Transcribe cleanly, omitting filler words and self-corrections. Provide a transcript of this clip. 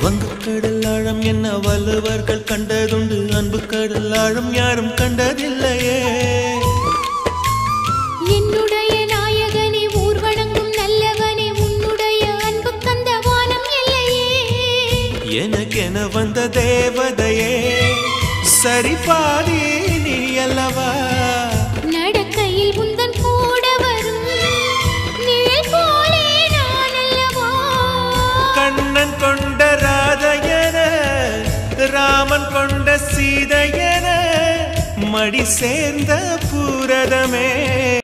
வங்கக்கடல் ஆழம் என்ன வள்ளுவர்கள் கண்டதுண்டு, அன்பு கடல் ஆழம் யாரும் கண்டதில்லையே. என்னுடைய நாயகனே ஊர்வணங்கும் நல்லவனே, உன்னுடைய அன்பு கந்த வானம் இல்லையே. எனக்கென வந்த தேவதையே சரி பாதி நீ அல்லவா. நடக்கையில் உந்தன் கூட வரும் நிழல் போலே நான் அல்லவா. கண்ணன் கொண்ட ராதையன ராமன் கொண்ட சீதையன மடி சேர்ந்த பூரதமே.